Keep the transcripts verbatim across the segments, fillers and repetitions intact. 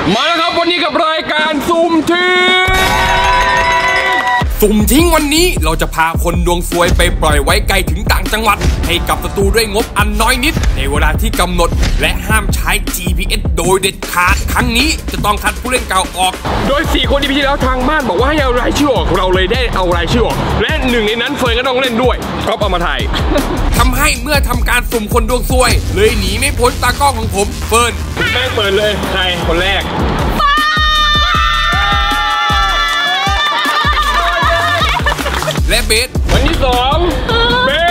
มาแล้วครับวันนี้กับรายการสุ่มทิ้งสุ่มทิ้งวันนี้เราจะพาคนดวงซวยไปปล่อยไว้ไกลถึงต่างจังหวัดให้กับศัตรูด้วยงบอันน้อยนิดในเวลาที่กำหนดและห้ามใช้ จี พี เอส โดยเด็ดขาดครั้งนี้จะต้องคัดผู้เล่นเก่าออกโดยสี่คนที่พี่แล้วทางบ้านบอกว่าให้เอารายชื่อออกเราเลยได้เอารายชื่อออกและหนึ่งในนั้นเฟิร์นก็ต้องเล่นด้วยก็เอามาถ่ายทำให้เมื่อทำการสุ่มคนดวงซวยเลยหนีไม่พ้นตากล้องของผมเฟิร์นแม่งเปิดเลยใครคนแรกและเบสวันที่สองเบส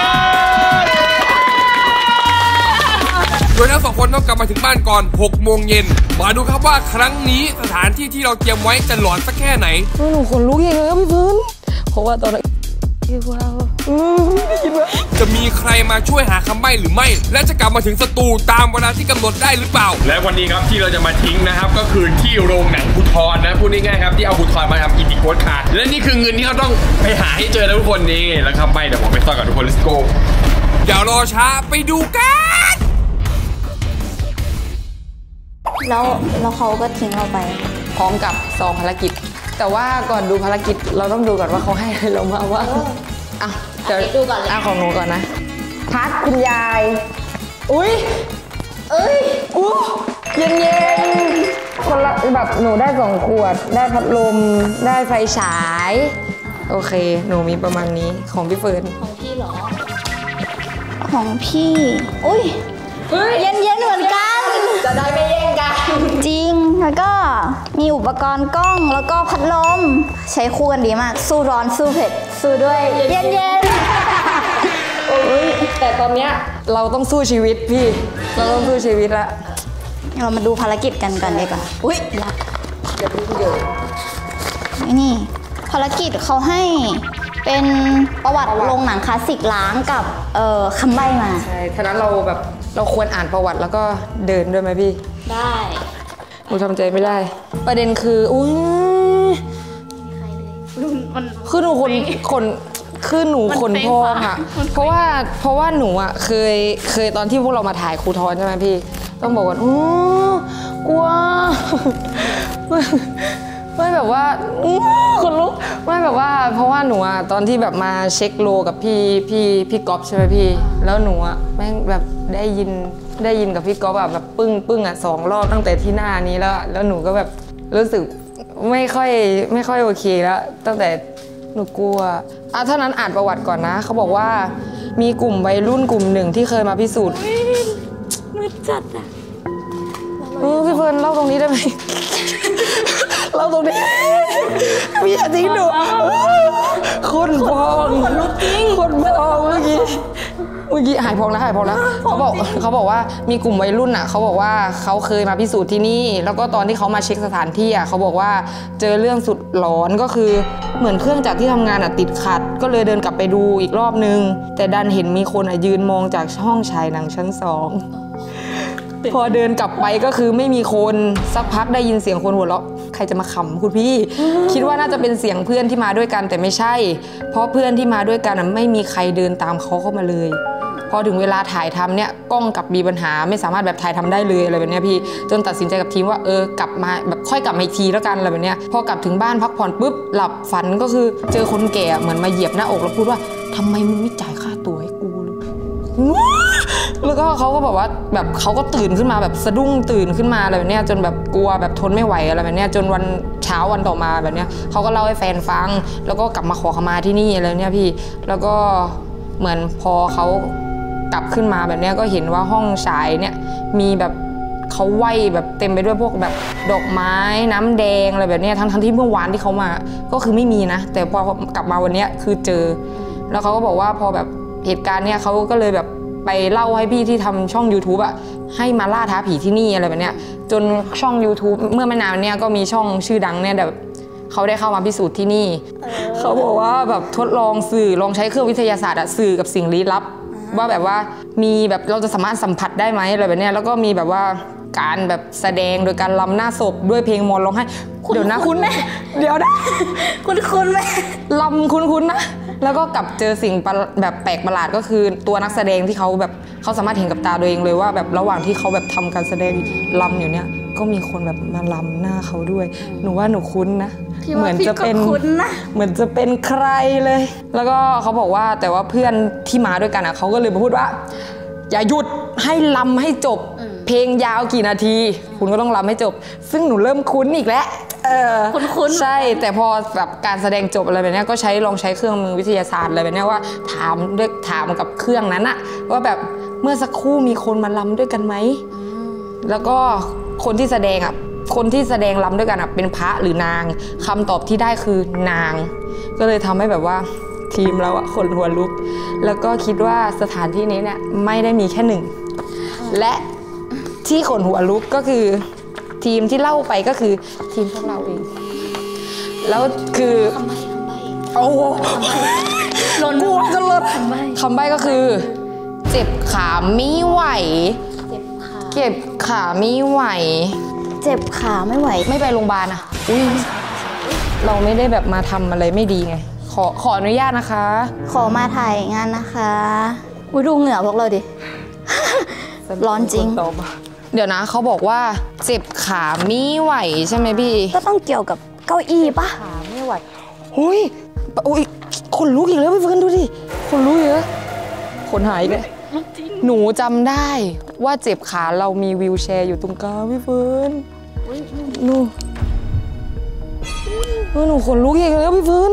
โดยทั้งสองคนต้องกลับมาถึงบ้านก่อนหกโมงเย็นมาดูครับว่าครั้งนี้สถานที่ที่เราเตรียมไว้จะหลอนสักแค่ไหนหนูขนลุกอย่างเลยครับพี่พื้นเพราะว่าตอนนั้นว้าวไม่คิดว่าจะมีใครมาช่วยหาคำใบ้หรือไม่และจะกลับมาถึงสตูตามเวลาที่กำหนดได้หรือเปล่าและวันนี้ครับที่เราจะมาทิ้งนะครับก็คือที่โรงหนังภูธรนะพูดง่ายๆครับที่เอาภูธรมาทำอินดิโกสคาร์และนี่คือเงินที่เราต้องไปหาให้เจอแล้วทุกคนนี่แล้วคำใบ้เดี๋ยวผมไปซ่อนกับทุกคน let's go อย่ารอช้าไปดูกันแล้วแล้วเขาก็ทิ้งเราไปพร้อมกับซองภารกิจแต่ว่าก่อนดูภารกิจเราต้องดูก่อนว่าเขาให้เรามาว่าอ่ะเดี๋ยวดูก่อนเลยอ่ะของหนูก่อนนะพัดคุณยายอุ้ยเอ้ยอู้เย็นเย็นคนละแบบหนูได้สองขวดได้พัดลมได้ไฟฉายโอเคหนูมีประมาณนี้ของพี่เฟิร์นของพี่เหรอของพี่อุ้ยเย็นเย็นเหมือนกันจะได้ไม่แย่งกันจริงแล้วก็มีอุปกรณ์กล้องแล้วก็พัดลมใช้คู่กันดีมากสู้ร้อนสู้เผ็ดสู้ด้วยเย็นเย็นโอ้ยแต่ตอนเนี้ยเราต้องสู้ชีวิตพี่เราต้องสู้ชีวิตละเรามาดูภารกิจกันก่อนดีกว่าอุ้ยรักเดี๋ยวพี่เดี๋ยวนี่ภารกิจเขาให้เป็นประวัติโรงหนังคลาสสิกล้างกับเอ่อคำใบ้มาใช่ฉะนั้นเราแบบเราควรอ่านประวัติแล้วก็เดินด้วยไหมพี่ได้หนูทำใจไม่ได้ประเด็นคืออุ้ยคือหนูขนขนคือหนูขนพองอ่ะเพราะว่าเพราะว่าหนูอ่ะเคยเคยตอนที่พวกเรามาถ่ายครูทอนใช่ไหมพี่ต้องบอกว่าอู้กลัวไม่แบบว่าคนลุกไม่แบบว่าเพราะว่าหนูอ่ะตอนที่แบบมาเช็คโลกับพี่พี่พี่ก๊อฟใช่ไหมพี่แล้วหนูอ่ะแม่งแบบได้ยินได้ยินกับพี่ก๊อฟแบบแบบปึ้งปึ้งอ่ะสองรอบตั้งแต่ที่หน้านี้แล้วแล้วหนูก็แบบรู้สึกไม่ค่อยไม่ค่อยโอเคแล้วตั้งแต่หนูกลัวอ่ะเท่านั้นอ่านประวัติก่อนนะเขาบอกว่ามีกลุ่มวัยรุ่นกลุ่มหนึ่งที่เคยมาพิสูจน์มืดจัดอ่ะเออพี่เฟิร์นเล่าตรงนี้ได้ไหมเล่าตรงนี้พี่อย่าทิ้งหนูคนพองคนลุกจริงคนพองเมื่อกี้เมื่อกี้หายพองแล้วหายพองแล้วเขาบอกเขาบอกว่ามีกลุ่มวัยรุ่นอ่ะเขาบอกว่าเขาเคยมาพิสูจน์ที่นี่แล้วก็ตอนที่เขามาเช็คสถานที่อ่ะเขาบอกว่าเจอเรื่องสุดหลอนก็คือเหมือนเครื่องจักรที่ทำงานอ่ะติดขัดก็เลยเดินกลับไปดูอีกรอบนึงแต่ดันเห็นมีคนอ่ะยืนมองจากห้องฉายหนังชั้นสองพอเดินกลับไปก็คือไม่มีคนสักพักได้ยินเสียงคนหัวเราะใครจะมาขำคุณพี่คิดว่าน่าจะเป็นเสียงเพื่อนที่มาด้วยกันแต่ไม่ใช่เพราะเพื่อนที่มาด้วยกันไม่มีใครเดินตามเขาเข้ามาเลยพอถึงเวลาถ่ายทำเนี่ยกล้องกลับมีปัญหาไม่สามารถแบบถ่ายทำได้เลยอะไรแบบนี้พี่จนตัดสินใจกับทีมว่าเออกลับมาแบบค่อยกลับมาอีกทีแล้วกันอะไรแบบนี้พอกลับถึงบ้านพักผ่อนปุ๊บหลับฝันก็คือเจอคนแก่เหมือนมาเหยียบหน้าอกแล้วพูดว่าทำไมมึงไม่จ่ายค่าตั๋วให้กูแล้วก็เขาก็บอกว่าแบบเขาก็ตื่นขึ้นมาแบบสะดุ้งตื่นขึ้นมาอะไรแบบนี้จนแบบกลัวแบบทนไม่ไหวอะไรแบบนี้จนวันเช้าวันต่อมาแบบนี้เขาก็เล่าให้แฟนฟังแล้วก็กลับมาขอขมาที่นี่อะไรเนี่ยพี่แล้วก็เหมือนพอเขากลับขึ้นมาแบบนี้ก็เห็นว่าห้องฉายเนี่ยมีแบบเขาไหว้แบบเต็มไปด้วยพวกแบบดอกไม้น้ำแดงอะไรแบบนี้ทั้งทั้งที่เมื่อวานที่เขามาก็คือไม่มีนะแต่พอกลับมาวันนี้คือเจอแล้วเขาก็บอกว่าพอแบบเหตุการณ์เนี่ยเขาก็เลยแบบไปเล่าให้พี่ที่ทำช่อง ยูทูบ อ่ะให้มาล่าท้าผีที่นี่อะไรแบบเนี้ยจนช่อง ยูทูบ เมื่อไม่นานเนี่ยก็มีช่องชื่อดังเนี่ยแบบเขาได้เข้ามาพิสูจน์ที่นี่เขาบอกว่าแบบทดลองสื่อลองใช้เครื่องวิทยาศาสตร์อะสื่อกับสิ่งลี้ลับว่าแบบว่ามีแบบเราจะสามารถสัมผัสได้ไหมอะไรแบบเนี้ยแล้วก็มีแบบว่าการแบบแสดงโดยการรำหน้าศพด้วยเพลงมนต์ร้องไห้เดี๋ยวนะคุณเดี๋ยวนะคุณคุณไหมรำคุณคุณนะแล้วก็กลับเจอสิ่งแบบแปลกประหลาดก็คือตัวนักแสดงที่เขาแบบเขาสามารถเห็นกับตาตัวเองเลยว่าแบบระหว่างที่เขาแบบทำการแสดงรำอยู่เนี่ยก็มีคนแบบมาลำหน้าเขาด้วย หนูว่าหนูคุ้นนะเหมือนจะเป็นเหมือนจะเป็นใครเลย แล้วก็เขาบอกว่าแต่ว่าเพื่อนที่มาด้วยกันอ่ะเขาก็เลยมาพูดว่าอย่าหยุดให้ลำให้จบเพลงยาวกี่นาทีคุณก็ต้องลำให้จบซึ่งหนูเริ่มคุ้นอีกแล้วเออคุ้นๆใช่แต่พอแบบการแสดงจบอะไรแบบนี้ก็ใช้ลองใช้เครื่องมือวิทยาศาสตร์อะไรแบบนี้ว่าถามด้วยถามกับเครื่องนั้นอะว่าแบบเมื่อสักครู่มีคนมาลำด้วยกันไหมแล้วก็คนที่แสดงอะคนที่แสดงลำด้วยกันอะเป็นพระหรือนางคำตอบที่ได้คือนางก็เลยทำให้แบบว่าทีมเราอะคนหัวลุกแล้วก็คิดว่าสถานที่นี้เนี่ยไม่ได้มีแค่หนึ่งและที่ขนหัวลุกก็คือทีมที่เล่าไปก็คือทีมพวกเราเองแล้วคือคำใบ้คำใบ้โอ้โหกลัวจะเลิศคำใบ้ก็คือเจ็บขาไม่ไหวเจ็บขาเจ็บขาไม่ไหวเจ็บขาไม่ไหวไม่ไปโรงพยาบาลอ่ะอุ้ยเราไม่ได้แบบมาทำอะไรไม่ดีไงขอขออนุญาตนะคะขอมาถ่ายงานนะคะอุ้ยดูเหงื่อพวกเราดิร้อนจริงเดี๋ยวนะเขาบอกว่าเจ็บขาไม่ไหวใช่ไหมพี่ก็ต้องเกี่ยวกับเก้าอี้ปะขาไม่ไหวอุ้ยอุ้ยคนลุกอีกแล้วพี่เฟิร์นดูดิคนลุกอีกแล้วคนหายอีกแล้วหนูจำได้ว่าเจ็บขาเรามีวีลแชร์อยู่ตรงกลางพี่เฟิร์นหนูหนูคนลุกอีกแล้วพี่เฟิร์น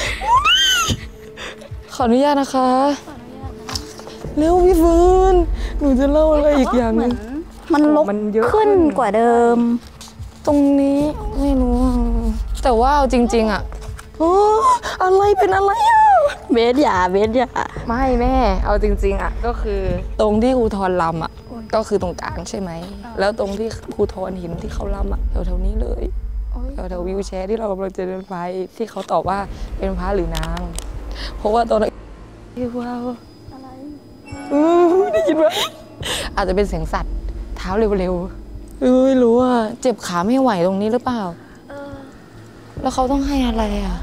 ขออนุญาตนะคะเร็วพี่เฟิร์นหนูจะเล่าอะไรอีกอย่างนึงมันลกขึ้นกว่าเดิมตรงนี้ไม่รู้แต่ว่าจริงๆอ่ะโอ้อะไรเป็นอะไรอ่ะเบสอย่าเบสอย่าไม่แม่เอาจริงๆอ่ะก็คือตรงที่ครูทอนลำอ่ะก็คือตรงกลางใช่ไหมแล้วตรงที่ครูทอนเห็นที่เขาลำอ่ะแถวๆนี้เลยแถวๆวิวแชร์ที่เรากำลังจะเดินไปที่เขาตอบว่าเป็นพระหรือนางเพราะว่าตอนนั้นว้าวอะไรอือได้ยินไหมอาจจะเป็นเสียงสัตว์เท้าเร็วๆเอ้ยรู้ว่าเจ็บขาไม่ไหวตรงนี้หรือเปล่าแล้วเขาต้องให้อะไรอ่ะ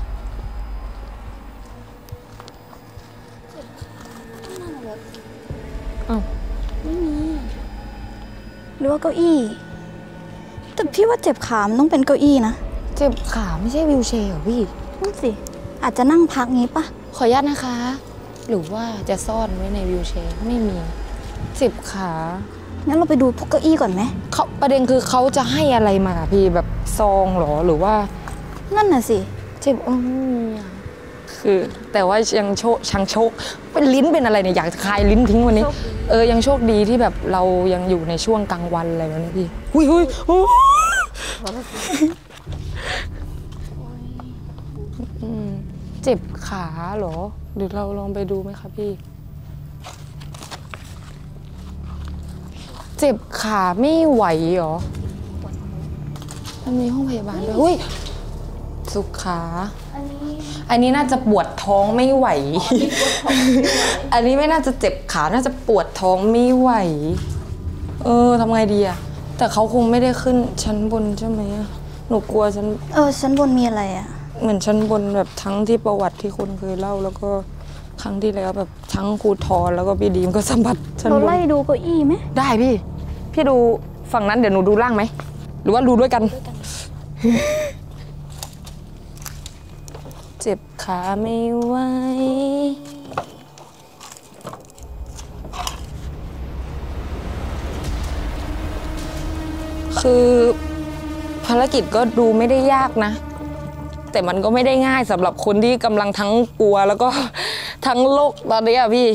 อ้าวไม่มีหรือว่าเก้าอี้แต่พี่ว่าเจ็บขามันต้องเป็นเก้าอี้นะเจ็บขาไม่ใช่วิวแชร์เหรอพี่นั่นสิอาจจะนั่งพักงี้ปะขออนุญาตนะคะหรือว่าจะซ่อนไว้ในวิวแชร์ไม่มีเจ็บขางั้นเราไปดูพวกเก้าอี้ก่อนไหมเขาประเด็นคือเขาจะให้อะไรมาพี่แบบซองหรอหรือว่านั่นน่ะสิเจ็บอืมคือแต่ว่ายังโชคชังโชคเป็นลิ้นเป็นอะไรเนี่ยอยากจะคลายลิ้นทิ้งวันนี้เออยังโชคดีที่แบบเรายังอยู่ในช่วงกลางวันอะไรแบบนี้พี่หุ้ยหุ้ยเจ็บขาเหรอหรือเราลองไปดูไหมคะพี่เจ็บขาไม่ไหวเหรอมันมีห้องพยาบาลด้วยอุ้ยสุขาอันนี้อันนี้น่าจะปวดท้องไม่ไหวอันนี้ไม่น่าจะเจ็บขาน่าจะปวดท้องไม่ไหวเออทำไงดีอะแต่เขาคงไม่ได้ขึ้นชั้นบนใช่ไหมหนูกลัวชั้นเออชั้นบนมีอะไรอะเหมือนชั้นบนแบบทั้งที่ประวัติที่คนเคยเล่าแล้วก็ครั้งที่แล้วแบบทั้งครูทอแล้วก็พี่ดีมก็สัมผัสชั้นบนเราไล่ดูเก้าอี้ไหมได้พี่พี่ดูฝั่งนั้นเดี๋ยวหนูดูล่างไหมหรือว่าดูด้วยกันเจ็บขาไม่ไหวคือภารกิจก็ดูไม่ได้ยากนะแต่มันก็ไม่ได้ง่ายสำหรับคนที่กำลังทั้งกลัวแล้วก็ทั้งโลกตอนนี้อะพี่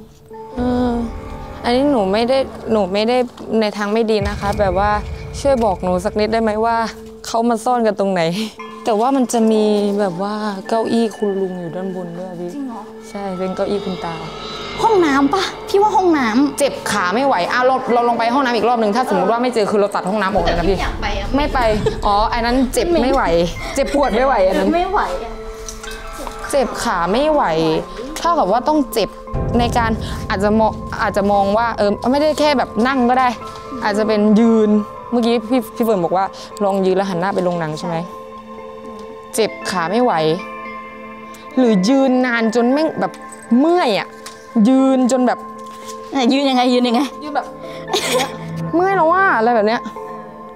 อันนี้หนูไม่ได้หนูไม่ได้ในทางไม่ดีนะคะแบบว่าช่วยบอกหนูสักนิดได้ไหมว่าเขามาซ่อนกันตรงไหนแต่ว่ามันจะมีแบบว่าเก้าอี้คุณลุงอยู่ด้านบนด้วยพี่จริงเหรอใช่เป็นเก้าอี้คุณตาห้องน้ำปะพี่ว่าห้องน้ำเจ็บขาไม่ไหวอ้าวเราเราลงไปห้องน้ำอีกรอบหนึ่งถ้าสมมติว่าไม่เจอคือเราตัดห้องน้ำออกเลยนะพี่ไม่ไปอ๋ออันนั้นเจ็บไม่ไหวเจ็บปวดไม่ไหวอันนั้นไม่ไหวเจ็บขาไม่ไหวเท่ากับว่าต้องเจ็บในการอาจจะมองอาจจะมองว่าเออไม่ได้แค่แบบนั่งก็ได้อาจจะเป็นยืนเมื่อกี้พี่พี่เฟิร์นบอกว่าลองยืนแล้วหันหน้าไปลงหนังใช่ไหมเจ็บขาไม่ไหวหรือยืนนานจนแม่งแบบเมื่อยอ่ะยืนจนแบบยืนยังไงยืนยังไงยืนแบบเมื่อยแล้วว่าอะไรแบบเนี้ย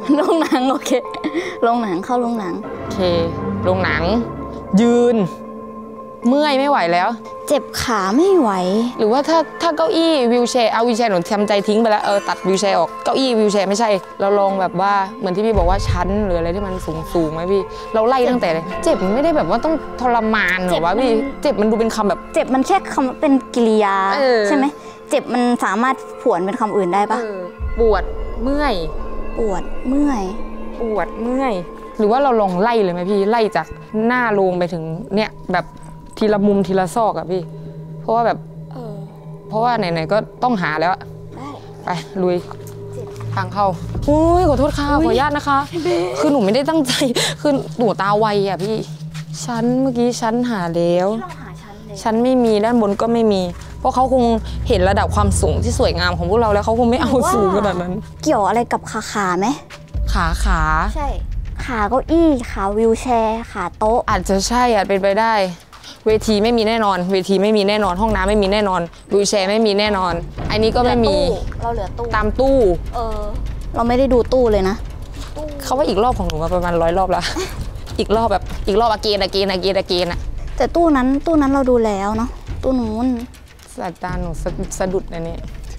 โรงหนังโอเคโรงหนังเข้าโรงหนังโอเคโรงหนังยืนเมื่อยไม่ไหวแล้วเจ็บขาไม่ไหวหรือว่าถ้าถ้าเก้าอี้วิวแชร์เอาวิวแชร์หนูทำใจทิ้งไปแล้วเออตัดวิวแชร์ออกเก้าอี้วิวแชร์ไม่ใช่เราลองแบบว่าเหมือนที่พี่บอกว่าชั้นหรืออะไรที่มันสูงสูงไหมพี่เราไล่ตั้งแต่เลยเจ็บมันไม่ได้แบบว่าต้องทรมานหรอวะพี่เจ็บมันดูเป็นคำแบบเจ็บมันแค่คำเป็นกิริยาใช่ไหมเจ็บมันสามารถผวนเป็นคำอื่นได้ปะปวดเมื่อยปวดเมื่อยปวดเมื่อยหรือว่าเราลองไล่เลยไหมพี่ไล่จากหน้าโรงไปถึงเนี่ยแบบทีละมุมทีละซอกอะพี่เพราะว่าแบบเพราะว่าไหนๆก็ต้องหาแล้วไปลุยทางเข้าอุ้ยขอโทษค่ะขออนุญาตนะคะคือหนูไม่ได้ตั้งใจคือหนูตาไวอะพี่ชั้นเมื่อกี้ชั้นหาแล้วชั้นไม่มีด้านบนก็ไม่มีเพราะเขาคงเห็นระดับความสูงที่สวยงามของพวกเราแล้วเขาคงไม่เอาสูงขนาดนั้นเกี่ยวอะไรกับขาขาไหมขาขาใช่ขาเก้าอี้ขาวิวแชร์ขาโต๊ะอาจจะใช่อาจเป็นไปได้เวทีไม่มีแน่นอนเวทีไม่มีแน่นอนห้องน้ำไม่มีแน่นอนวิวแชร์ไม่มีแน่นอนอันนี้ก็ไม่มีเราเหลือตู้ตามตู้เออเราไม่ได้ดูตู้เลยนะเขาว่าอีกรอบของหนูมาประมาณร้อยรอบแล้วอีกรอบแบบอีกรอบอาเกนอาเกนอาเกนอาเกนอะแต่ตู้นั้นตู้นั้นเราดูแล้วเนาะตู้นู้นสายตาหนูสะดุดอันนี้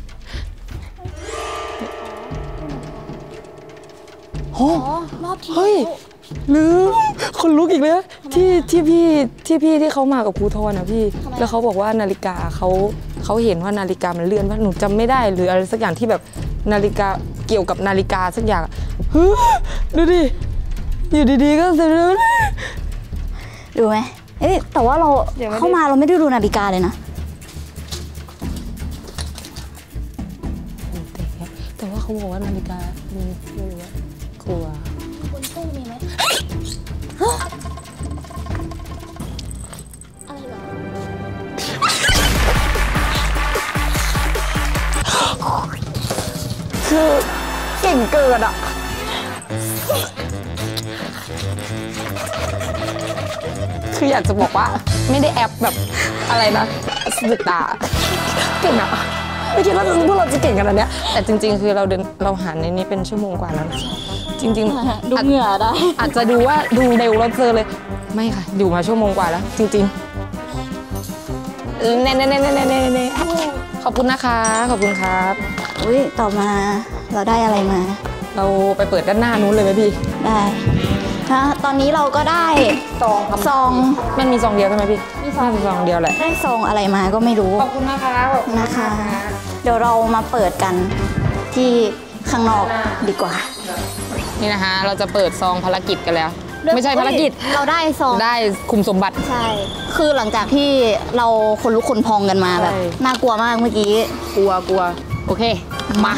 โอ้รอบที่เฮ้ยลืมคนลุกอีกแล้วที่ที่พี่ที่พี่ที่เขามากับครูทอนนะพี่แล้วเขาบอกว่านาฬิกาเขาเขาเห็นว่านาฬิกามันเลื่อนว่าหนูจำไม่ได้หรืออะไรสักอย่างที่แบบนาฬิกาเกี่ยวกับนาฬิกาสักอย่างดูดิอยู่ดีๆก็สะดุดดูไหมเอ๊ะแต่ว่าเราเข้ามาเราไม่ได้ดูนาฬิกาเลยนะแต่ว่าเขาบอกว่านาฬิกามีไม่รู้ว่ากลัวบนตู้มีไหมอะไรหรอคือเก่งเกินอ่ะคืออยากจะบอกว่าไม่ได้แอปแบบอะไรนะสึกตาเก่งอ่ะไม่คิดว่าพวกเราจะเก่งกันอันเนี้ยแต่จริงๆคือเราเดินเราหาในนี้เป็นชั่วโมงกว่าแล้วจริงๆดูเหงื่อได้อาจจะดูว่าดูเร็วเราเจอเลยไม่ค่ะอยู่มาชั่วโมงกว่าแล้วจริงๆเน่เน่เน่เน่เน่เน่ขอบคุณนะคะขอบคุณครับอุ้ยต่อมาเราได้อะไรมาเราไปเปิดด้านหน้านู้นเลยไหมพี่ได้ฮะตอนนี้เราก็ได้ซองซองมันมีซองเดียวใช่ไหมพี่มีซองซองเดียวแหละได้ซองอะไรมาก็ไม่รู้ขอบคุณนะคะขอบคุณนะคะเดี๋ยวเรามาเปิดกันที่ข้างนอกดีกว่านี่นะคะเราจะเปิดซองภารกิจกันแล้วไม่ใช่ภารกิจเราได้ซองได้คุมสมบัติใช่คือหลังจากที่เราคนลุกคนพองกันมาแบบน่ากลัวมากเมื่อกี้กลัวกลัวโอเคมา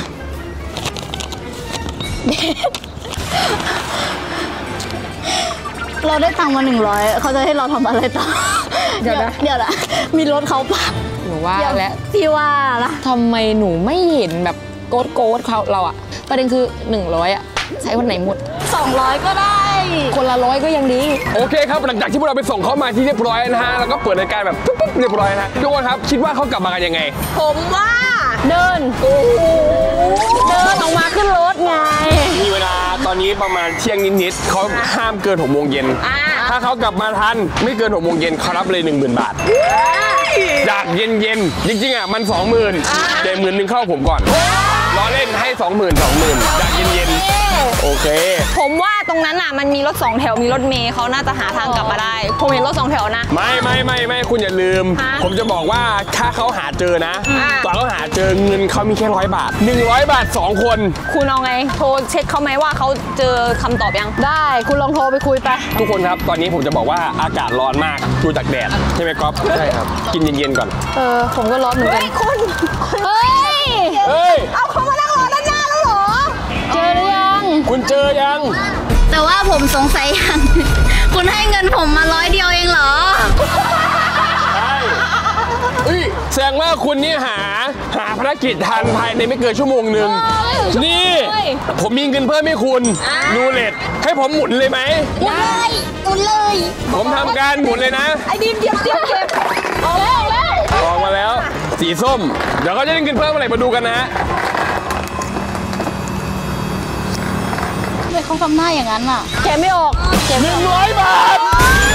เราได้ตังค์มาหนึ่งร้อยเขาจะให้เราทำอะไรต่อเดี๋ยวนะเดี๋ยวนะมีรถเขาปะหนูว่าแล้วพี่ว่าละทำไมหนูไม่เห็นแบบโกดโกดเขาเราอะประเด็นคือหนึ่งร้อยอะใช้วันไหนหมดสองร้อยก็ได้คนละร้อยก็ยังดีโอเคครับหลังจากที่พวกเราไปส่งเขามาที่เรียบร้อยนะฮะแล้วก็เปิดรายการแบบปุ๊บปุ๊บเรียบร้อยนะทุกคนครับคิดว่าเขากลับมากันยังไงผมว่าเดินเดินออกมาขึ้นรถไงมีเวลาตอนนี้ประมาณเที่ยงนิดๆเขาห้ามเกินหกโมงเย็นถ้าเขากลับมาทันไม่เกินหกโมงเย็นเขารับเลยหนึ่งหมื่นบาทจากเย็นๆจริงๆอ่ะมันสองหมื่นแต่หมื่นหนึ่งเข้าผมก่อนล้อเล่นให้สองหมื่นสองหมื่นจากเย็นๆโอเคผมว่าตรงนั้นอ่ะมันมีรถสองแถวมีรถเมย์เขาน่าจะหาทางกลับมาได้ผมเห็นรถสองแถวนะไม่ไม่ไม่ไม่คุณอย่าลืมผมจะบอกว่าถ้าเขาหาเจอนะตอนเขาหาเจอเงินเขามีแค่ร้อยบาทหนึ่งร้อยบาทสองคนคุณเอาไงโทรเช็คเขาไหมว่าเขาเจอคำตอบยังได้คุณลองโทรไปคุยไปทุกคนครับตอนนี้ผมจะบอกว่าอากาศร้อนมากดูจากแดดใช่ไหมก๊อฟใช่ครับกินเย็นๆก่อนเออผมก็ร้อนเหมือนกันคุณเฮ้ยเฮ้ยเอาเขามานั่งรอด้านหน้าแล้วเหรอเจอหรือยังคุณเจอยังแต่ว่าผมสงสัยอย่างคุณให้เงินผมมาร้อยเดียวเองเหรอใช่เฮ้ยแสดงว่าคุณนี่หาหาภารกิจทันภายในไม่เกินชั่วโมงหนึ่งนี่ผมมีเงินเพิ่มให้คุณดูเลทให้ผมหมุนเลยไหมหมุนเลยหมุนเลยผมทำการหมุนเลยนะไอ้ดิมเก็บเก็บเก็บออกแล้วแล้วออกมาแล้วสีส้มเดี๋ยวเขาจะได้เงินเพิ่มอะไรมาดูกันนะฮะเขาทำหน้าอย่างนั้นอ่ะแกไม่ออกแกหไม่นึ่อง อกร้อยบาท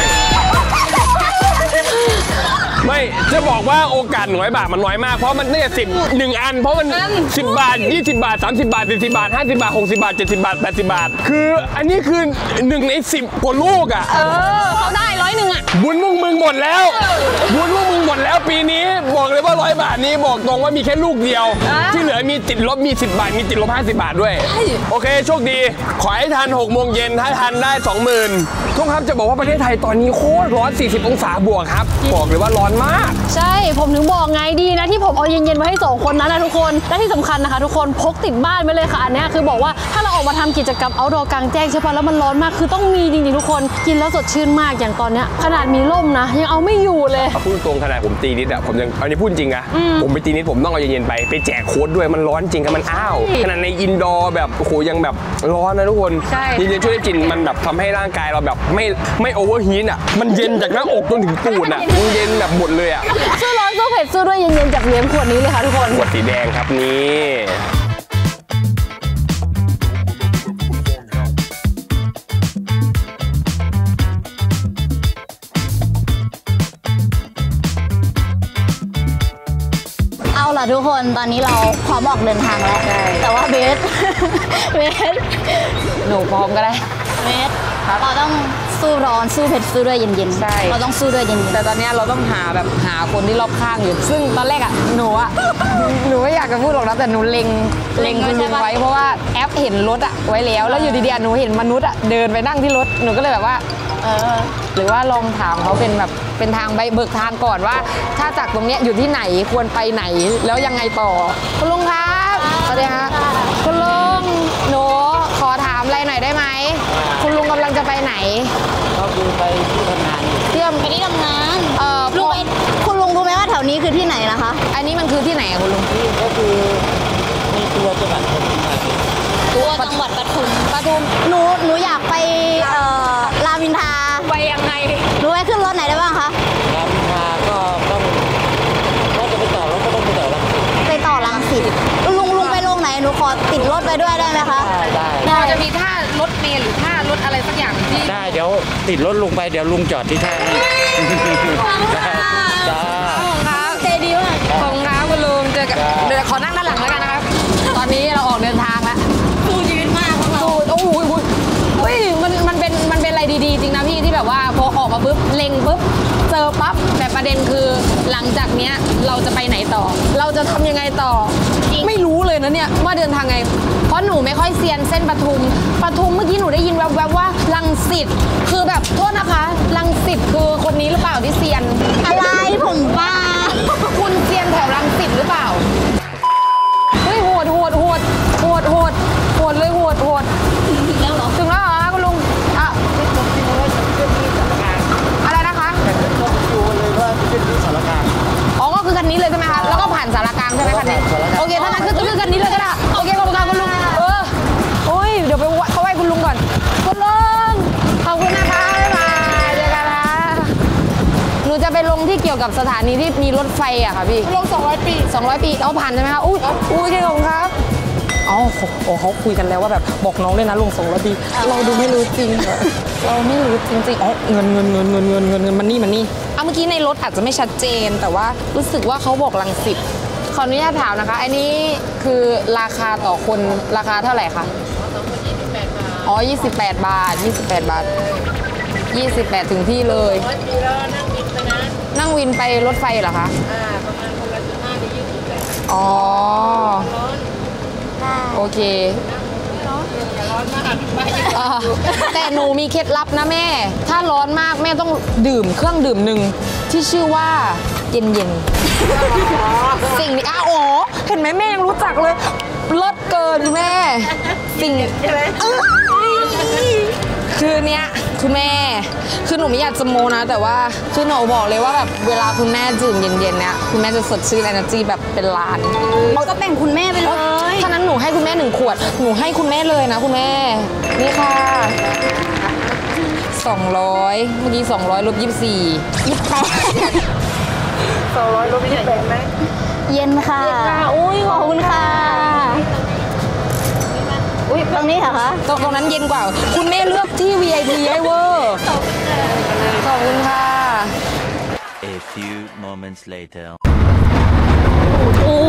ไม่จะบอกว่าโอกาสหน่วยบาทมันน้อยมากเพราะมันน่าจะสิบหนึ่งอันเพราะมันสิบบาทยี่สิบบาทสามสิบบาทสี่สิบบาทห้าสิบบาทหกสิบบาทเจ็ดสิบบาทแปดสิบบาทคืออันนี้คือหนึ่งในสิบกว่าลูกอ่ะเออเขาได้ร้อยหนึ่งอ่ะบุญพวกมึงหมดแล้วบุญพวกมึงหมดแล้วปีนี้บอกเลยว่าร้อยบาทนี้บอกตรงว่ามีแค่ลูกเดียวที่เหลือมีติดลบมีสิบบาทมีติดลบห้าสิบบาทด้วยโอเคโชคดีขอให้ทันหกโมงเย็นถ้าทันได้สองหมื่นทุกครับจะบอกว่าประเทศไทยตอนนี้โคตรร้อนสี่สิบองศาบวกครับบอกเลยว่าร้อนมากใช่ผมถึงบอกไงดีนะที่ผมเอาเย็นๆมาให้สองคนนั้นนะทุกคนและที่สำคัญนะคะทุกคนพกติดบ้านไปเลยค่ะอันนี้คือบอกว่าถ้าเราออกมาทำกิจกรรมเอาท์ดอร์กลางแจ้งใช่ปะแล้วมันร้อนมากคือต้องมีจริงๆทุกคนกินแล้วสดชื่นมากอย่างตอนเนี้ยขนาดมีร่มนะยังเอาไม่อยู่เลยพูดตรงขนาดผมตีนิดอะผมยังอันนี้พูดจริงอะผมไปตีนิดผมต้องเอาเย็นๆไปไปแจกโค้ดด้วยมันร้อนจริงครับมันอ้าวขนาดในอินดอร์แบบโอ้โหยังแบบร้อนนะทุกคนจริงๆช่วยได้กินมันแบบทำให้ร่างกายเราแบบไม่ไม่โอเวอร์ฮีทอะมันเย็นจากหน้าอกจนถึงตูดอะมันเย็นแบบหมดเลยอะสู้ร้อนสู้เผ็ดสู้ด้วยเย็นๆจากเหรียญขวดนี้เลยค่ะทุกคนขวดสีแดงครับนี่เอาล่ะทุกคนตอนนี้เราพร้อมออกเดินทางแล้วแต่ว่าเบส เบสหนูพร้อมก็ได้เบสเราต้องสู้ร้อนสู้เผ็ดสู้ด้วยเย็นๆใช่เราต้องสู้ด้วยเย็นแต่ตอนนี้เราต้องหาแบบหาคนที่รอบข้างอยู่ ซึ่งตอนแรกอ่ะหนูอ่ะ หนูไม่อยากจะพูดหรอกนะแต่หนูเล็งเล็งคุณลุงไว้เพราะว่าแอปเห็นรถอ่ะไว้แล้วแล้วอยู่ดีๆหนูเห็นมนุษย์อ่ะเดินไปนั่งที่รถหนูก็เลยแบบว่าๆเออหรือว่าลองถามเขาเป็นแบบเป็นทางใบเบิกทางก่อนว่า ถ้าจากตรงเนี้ยอยู่ที่ไหนควรไปไหนแล้วยังไงต่อคุณลุงครับสวัสดีฮะคุณลุงหนูขอถามอะไรหน่อยได้ไหมคุณลุงกำลังจะไปไหนก็คือไปที่ทำงานเตรียมไปที่ทำงานเอ่อลุงไปคุณลุงรู้ไหมว่าแถวนี้คือที่ไหนนะคะอันนี้มันคือที่ไหนอะคุณลุงที่ก็คือมีตัวจังหวัดปทุมธานีตัวจังหวัดปทุมปทุมหนูหนูอยากไปเอ่อรามอินทราไปยังไงหนูไปขึ้นรถไหนได้บ้างคะรามอินทราก็ต้องถ้าจะไปต่อรถก็ต้องไปต่อรังสิตไปต่อรังสิตลุงลุงไปลงไหนหนูขอติดรถไปด้วยได้ไหมคะได้เราจะมีท่ารถเมล์หรือท่ารถอะไรสักอย่างที่ได้เดี๋ยวติดรถลุงไปเดี๋ยวลุงจอดที่ท่าให้ได้จ้าครับใจดีมากขอบคุณครับคุณลุงเจอกันเดี๋ยวขอนั่งด้านหลังแล้วกันนะครับ ตอนนี้เราออกเดินทางแล้วสู้ชีวิตมากพวกเราโอ้โหเฮ้ยมันมันเป็นมันเป็นอะไรดีๆจริงนะพี่ที่แบบว่าพอออกมาปุ๊บเล็งปุ๊บเจอปั๊บแต่ประเด็นคือหลังจากเนี้ยเราจะไปไหนต่อ เราจะทำยังไงต่อ ไม่รู้เลยนะเนี่ยว่าเดินทางไง เพราะหนูไม่ค่อยเซียนเส้นปทุมปทุมเมื่อกี้หนูได้ยินแวบๆว่ารังสิตคือแบบโทษนะคะรังสิตคือคนนี้หรือเปล่าที่เซียนอะไรผมป้าคุณเซียนแถวรังสิตหรือเปล่าเฮ้ยโหดโหดโหดโหดโหดโหดเลยโหดโหดแล้วเหรอถึงแล้วเหรอคะคุณลุงอ่ะอะไรนะคะดูเลยว่าขึ้นที่สารกลางอ๋อก็คือคันนี้เลยใช่ไหมคะแล้วก็ผ่านสารกลางใช่ไหมคันนี้โอเคถ้างั้นก็คือคันนี้เลยก็ได้โอเคขอบคุณค่ะคุณลุงเออโอ้ยเดี๋ยวไปเขาไหว้คุณลุงก่อนคุณลุงขอบคุณนะคะบ๊ายบายเจอกันนะหนูจะไปลงที่เกี่ยวกับสถานีที่มีรถไฟอะค่ะพี่ลงสองร้อยปีสองร้อยปีเอาผ่านใช่ไหมคะอุ้ยอุ้ยขอบคุณครับอ๋อโอ้เขาคุยกันแล้วว่าแบบบอกน้องเลยนะลงสองร้อยปีเราดูไม่รู้จริงเราไม่รู้จริงๆอ๋อเงินเงินเงินเงินเงินเงินเงินมันนี่มันนี่เอาเมื่อกี้ในรถอาจจะไม่ชัดเจนแต่ว่ารู้สึกว่าเขาบอกรังสิตขออนุญาตถามนะคะ อันนี้คือราคาต่อคนราคาเท่าไหร่คะอ๋อยี่สิบแปดบาทยี่สิบแปดบาทยี่สิบแปดถึงที่เลยนั่งวินไปรถไฟเหรอคะอ่าประมาณคนละสิบห้าถึงยี่สิบแปดอ๋อโอเคอ่าแต่หนูมีเคล็ดลับนะแม่ ถ้าร้อนมากแม่ต้องดื่มเครื่องดื่มหนึ่งที่ชื่อว่าเย็นเย็นสิ่งนี้อ้าวอ๋อเห็นไหมแม่ยังรู้จักเลยเลิศเกินแม่สิ่งคือเนี้ยคือแม่คือหนูไม่อยากจะโมนะแต่ว่าคือหนูบอกเลยว่าแบบเวลาคุณแม่ดื่มเย็นๆเนี้ยคุณแม่จะสดชื่น energy แบบเป็นล้านเราก็แบ่งคุณแม่ไปเลยถ้านั้นหนูให้คุณแม่หนึ่งขวด หนูให้คุณแม่เลยนะคุณแม่ นี่ค่ะสองร้อยเมื่อกี้สองร้อยลบยี่สิบสี่ยี่สิบแปดสองร้อยลบยี่สิบแปดไหมเย็นค่ะอุ้ยขอบคุณค่ะอุ้ยตรงนี้เหรอคะตรงตรงนั้นเย็นกว่าคุณแม่เลือกที่ วี ไอ พี ให้เวอร์ขอบคุณค่ะ A few moments later. โอ้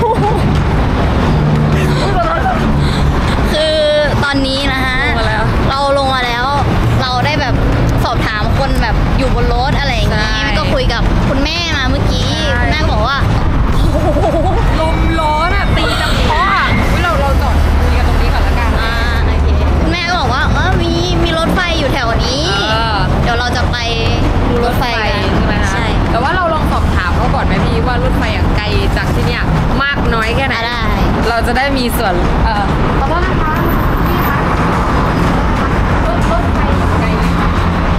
คือตอนนี้นะฮะเราลงมาแล้วเราได้แบบสอบถามคนแบบอยู่บนรถอะไรอย่างนี้มันก็คุยกับคุณแม่มาเมื่อกี้คุณแม่บอกว่าลมร้อนอ่ะตีดังเพราะอ่ะเราเราจอดคุยกันตรงนี้ก่อนละกันอ่าโอเคคุณแม่ก็บอกว่าเออมีมีรถไฟอยู่แถวนี้เดี๋ยวเราจะไปดูรถไฟกันใช่ไหมคะใช่แต่ว่าเราลองสอบถามเขาก่อนไหมพี่ว่ารถไฟอ่ะไกลจากที่เนี่ยมากน้อยแค่ไหนได้เราจะได้มีส่วนเออขอโทษนะคะพี่คะรถรถไฟไกลไหมคะ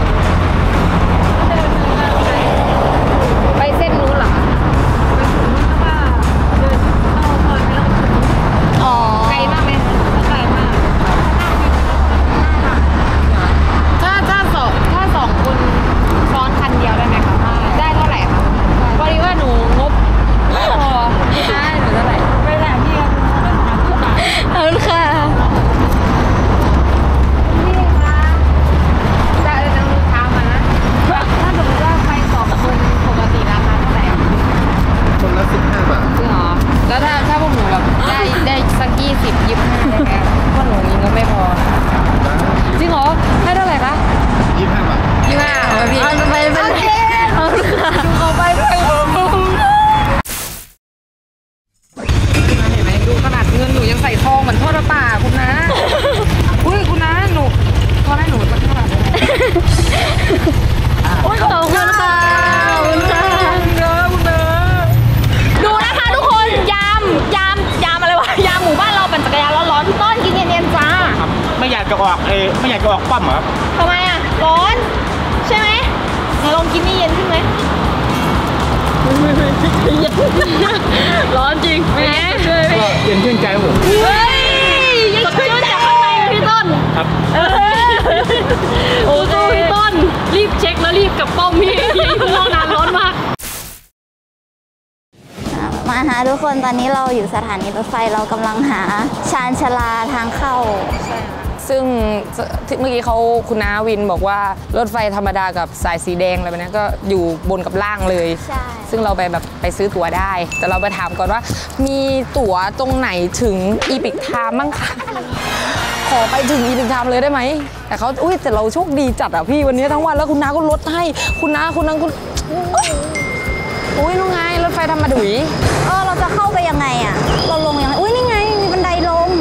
ไปเส้นนู้นเหรอคะอ๋อไกลมากไหมไกลมากถ้าถ้าสองถ้าสองคนซ้อนคันเดียวได้ไหมคะได้เท่าไหร่คะพอดีว่าหนูงบไม่พอได้หนูเท่าไหร่ไม่ได้พี่ก็ต้องหาตู้บาทขอบคุณค่ะพี่คะจะเอาน้ำค้ามานะถ้าสมมติว่าไปสองคนปกติราคาเท่าไหร่คนละสิบห้าบาทจริงเหรอแล้วถ้าถ้าพวกหนูแบบได้ได้สักยี่สิบยี่สิบห้าได้ไหมพวกหนูมีงบไม่พอจริงเหรอให้เท่าไหร่คะยี่สิบห้าบาทยี่สิบห้าเอาพี่เอาไปไปโอเคเอาค่ะเอาไปด้วยเห็นไหมดูขนาดเงินหนูยังใส่ทองเหมือนทอดปลาคุณนะอุ้ยคุณนะหนูทอดให้หนูสักเท่าไหร่โอ้ยขอบคุณค่ะขอบคุณค่ะดูนะคะทุกคนยามยามยามอะไรวะยามหมู่บ้านเราปั่นจักรยานร้อนๆพี่ต้นกินเย็นๆจ้าไม่อยากจะออกเอไม่อยากจะออกปั๊มเหรอทำไมอ่ะร้อนใช่ไหมไหนลองกินนี่เย็นขึ้นไหมร้อนจริงแหมเย็นชื่นใจผมเฮ้ยยังชื่นจากข้างในพี่ต้นครับโอ้โหพี่ต้นรีบเช็คแล้วรีบกลับป้อมพี่ยังข้างนอกนานร้อนมากมาหาทุกคนตอนนี้เราอยู่สถานีรถไฟเรากำลังหาชานชาลาทางเข้าซึ่งเมื่อกี้เขาคุณน้าวินบอกว่ารถไฟธรรมดากับสายสีแดงอะไรแบบนี้ก็อยู่บนกับล่างเลยใช่ซึ่งเราไปแบบไปซื้อตั๋วได้แต่เราไปถามก่อนว่ามีตั๋วตรงไหนถึงอีพิกไทม์บ้างคะขอไปถึงอีพิกไทม์เลยได้ไหมแต่เขาอุ้ยแต่เราโชคดีจัดอ่ะพี่วันนี้ทั้งวันแล้วคุณน้าก็ลดให้คุณน้าคุณน้าคุณอุ้ยนู่นไงรถไฟธรรมดุยเออเราจะเข้าไปยังไงอ่ะเราลงยังไงอุ้ยนี่ไงมีบันไดลง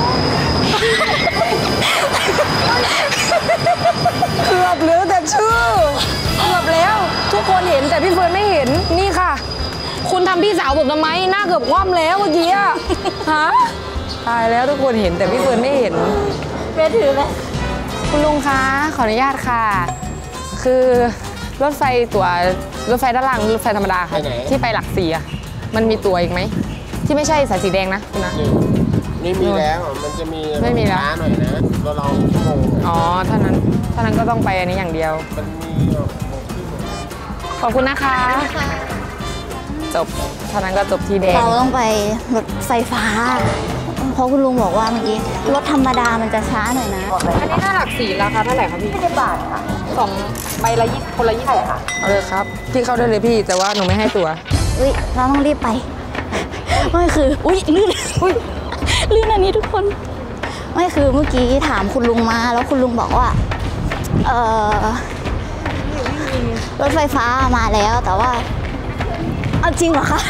เกือบเหลือแต่ชื่อเกือบแล้วทุกคนเห็นแต่พี่เฟิร์นไม่เห็นนี่ค่ะคุณทำพี่สาวผมทำไมหน้าเกือบคว่ำแล้วเมื่อกี้อะฮะตายแล้วทุกคนเห็นแต่พี่เฟิร์นไม่เห็นเบถือเลยคุณลุงคะขออนุญาตค่ะคือรถไฟตั๋วรถไฟด้านล่างรถไฟธรรมดาค่ะที่ไปหลักสี่อะมันมีตั๋วอีกไหมที่ไม่ใช่สายสีแดงนะคุณนะไม่มีแล้วมันจะมีไม่มีแล้วหน่อยนะเราลองชั่วโมงอ๋อเท่านั้นเท่านั้นก็ต้องไปอันนี้อย่างเดียวมันมีขอบคุณนะคะจบเท่านั้นก็จบที่แดงเราต้องไปรถไฟฟ้าเพราะคุณลุงบอกว่าเมื่อกี้รถธรรมดามันจะช้าหน่อยนะอันนี้หน้าหลักสี่ราคาเท่าไหร่ครับพี่ไม่ได้บาทค่ะสองใบละยี่คนละยี่สิบค่ะเอาเลยครับพี่เข้าได้เลยพี่แต่ว่าหนูไม่ให้ตัวอุ้ยเราต้องรีบไปไม่คืออุ้ยลื่นอุ้ยลื่นอันนี้ทุกคนไม่คือเมื่อกี้ถามคุณลุงมาแล้วคุณลุงบอกว่าเออรถไฟฟ้ามาแล้วแต่ว่าเอาจริงเหรอคะ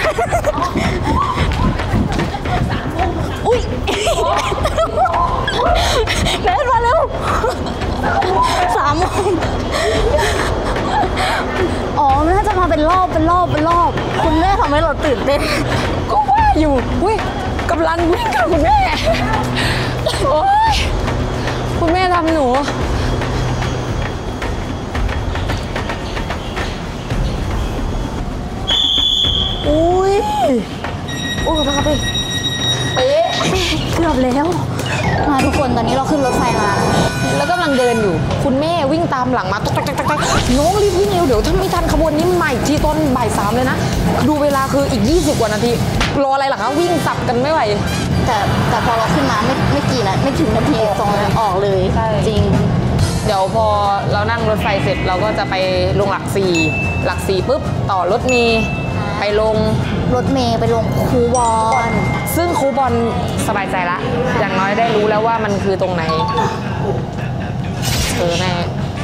อุ้ยเดินมาเร็วสามโมงอ๋อมันน่าจะมาเป็นรอบเป็นรอบเป็นรอบคุณแม่ทำให้เราตื่นเต้นก็ว่าอยู่อุ้ยกำลังวิ่งกับคุณแม่โอ้ยคุณแม่ทำหนูอุ้ยโอ้ยครับพี่เป๊ะเกือบแล้วมาทุกคนตอนนี้เราขึ้นรถไฟมาแล้วกำลังเดินอยู่คุณแม่วิ่งตามหลังมาตักตักตักตักน้องรีบวิ่งเร็วเดี๋ยวถ้าไม่ทันขบวนนี้ใหม่ทีตอนบ่ายสามเลยนะดูเวลาคืออีกยี่สิบกว่านาทีรออะไรหรอคะวิ่งสับกันไม่ไหวแต่แต่พอเราขึ้นมาไม่ไม่กี่นะไม่ถึงนาทีตรงนั้นออกเลยจริงเดี๋ยวพอเรานั่งรถไฟเสร็จเราก็จะไปลงหลักสี่หลักสี่ปุ๊บต่อรถเมล์ไปลงรถเมย์ไปลงคูบอลซึ่งครูบอลสบายใจละอย่างน้อยได้รู้แล้วว่ามันคือตรงไหนเออแม่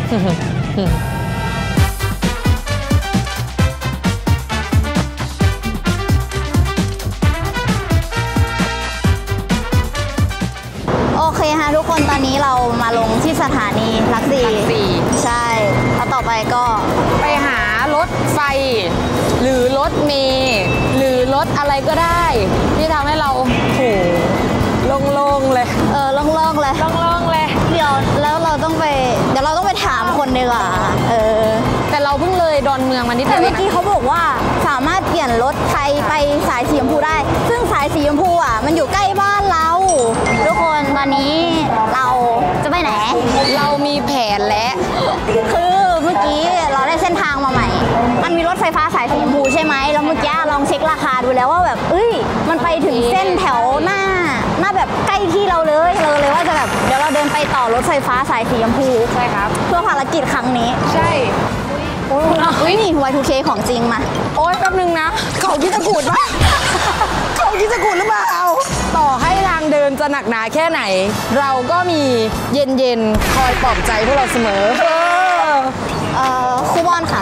โอเคฮะทุกคนตอนนี้เรามาลงที่สถานีหลักสี่หลักสี่ใช่แล้วต่อไปก็ไปหารถไฟ หรือรถเมล์หรือรถอะไรก็ได้ที่ทำให้เราโหโล่งๆเลยเออโล่งๆเลยโล่งๆเลยเดี๋ยวแล้วเราต้องไปเดี๋ยวเราต้องไปถามคนดีกว่าเออแต่เราเพิ่งเลยดอนเมืองมานิดเดีแต่ยวเมื่อนะกี้เขาบอกว่าสามารถเปลี่ยนรถไฟไปสายสีชมพูได้ ซึ่งสายสีชมพูอ่ะมันอยู่ใกล้บ้านเราทุกคนตอนนี้เราจะไปไหนเรามีแผนและคือเมื่อกี้เราได้เส้นทางมาใหม่ มันมีรถไฟฟ้าสายสีชมพูใช่ไหมแล้วเมื่อกี้ลองเช็คราคาดูแล้วว่าแบบเอ้ยมันไปถึงเส้นแถวหน้าหน้าแบบใกล้ที่เราเลยเราเลยว่าจะแบบเดี๋ยวเราเดินไปต่อรถไฟฟ้าสายสีชมพูใช่ครับเพื่อภารกิจครั้งนี้ใช่อุ้ยนี่ วาย ทู เค ของจริงมาโอ๊ยแป๊บนึงนะเขาคิดจะกูดปะเขาคิดจะกูดหรือเปล่าต่อให้ทางเดินจะหนักหนาแค่ไหน เราก็มีเย็นๆคอยปลอบใจพวกเราเสมอเออเอ่อคูบอนค่ะ